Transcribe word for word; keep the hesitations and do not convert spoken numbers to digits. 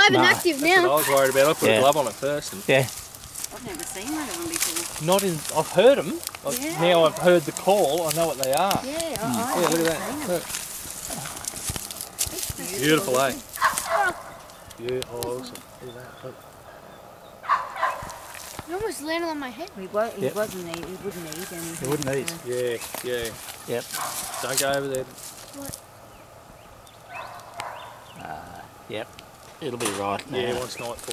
alive No. and active That's now. what I was worried about. I put Yeah. a glove on it first. And Yeah. I've never seen one of them before. not in. I've heard them. Yeah. Now I've heard the call. I know what they are. Yeah, I, Yeah, I've look never at that. seen them. Look. Beautiful, eh? Yeah, oh, awesome. Look at that. Look. It almost landed on my head. He, won't, he Yep. wasn't eat, he wouldn't eat anything. He wouldn't eat. so- Yeah, yeah. Yep. Don't go over there. Uh, yep. It'll be right now. Yeah, once nightfall.